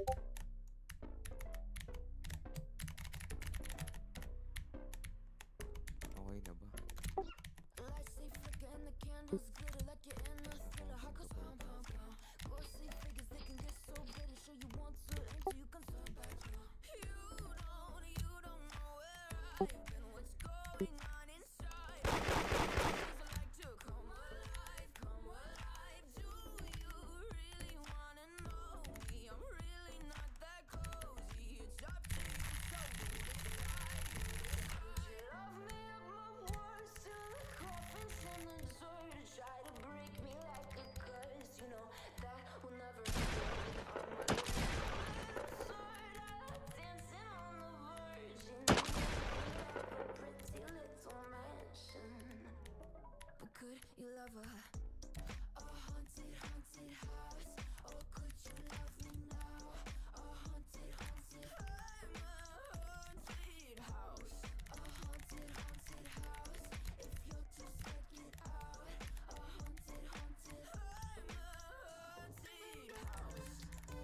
Okay na ba? Lights stay flickering, the candles glitter like you're in a thriller. Heart goes pound, pound, pound. Ghostly figures, they can get so bitter. Sure you want to aim till you can turn back. You don't know where I've been, what's going on inside. Feels like to come alive, come alive. Do you really wanna know me? I'm really not that cozy. It's up to you, so do decide. Would you love me at my worst till the coffins in the dirt? Try to break me like a curse, you know that will never work. I'm a little sword, I like dancing on the verge. And you have a pretty little mansion, but could you love a haunted, haunted house? Or could you love me now? A haunted, haunted, I'm a haunted house. A haunted, haunted house. If you're too scared, get out. A haunted, haunted, I'm a haunted house.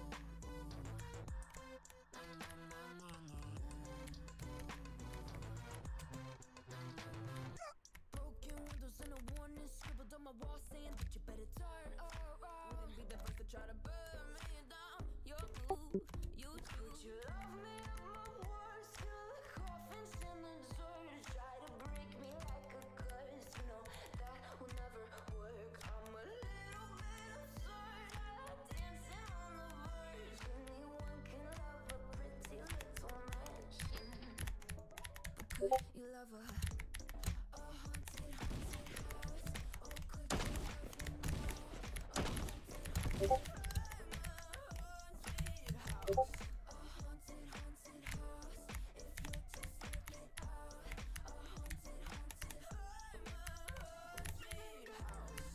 Broken windows and a warning scribbled on my wall saying that you better turn around. Wouldn't be the first to try to burn me down. Your move, you too. Would you love me at my worst till the coffins in the dirt? Try to break me like a curse, you know that will never work. I'm a little bit absurd, I like dancing on the verge. Anyone can love a pretty little mansion, but could you love a haunted, haunted house? Or could you love me now? A haunted, haunted, I'm a haunted house. A haunted, haunted house. If you're too scared, get out. A haunted, haunted, I'm a haunted house.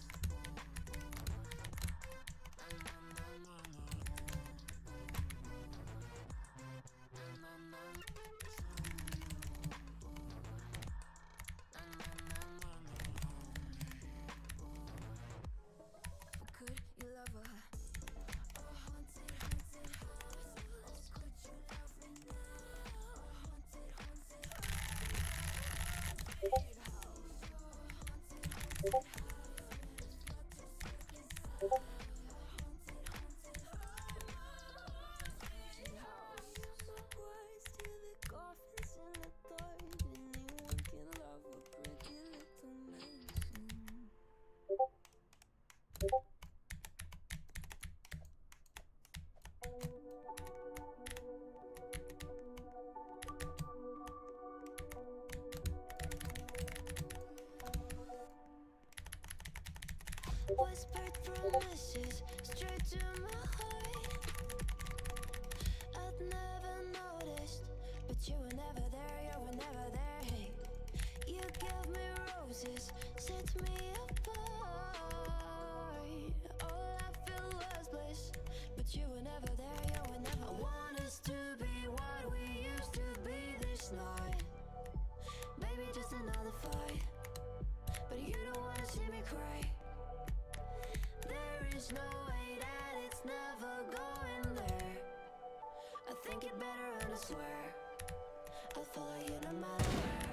But could you love a haunted, haunted house? Or could you love me now? A haunted, haunted, haunted house. A haunted, haunted house. If you're too scared, get out. A haunted, haunted, I'm a haunted house. So words till the coffins in the dark. Anyone can love a pretty little mansion. Whispered promises straight to my heart. I'd never noticed, but you were never there, you were never there. Hey, you gave me roses, set me apart. All I felt was bliss, but you were never there, you were never. I want us to be what we used to be this night. Maybe just another fight, but you don't wanna see me cry. There is no way that it's never going there. I think it better and I swear I'll follow you no matter where.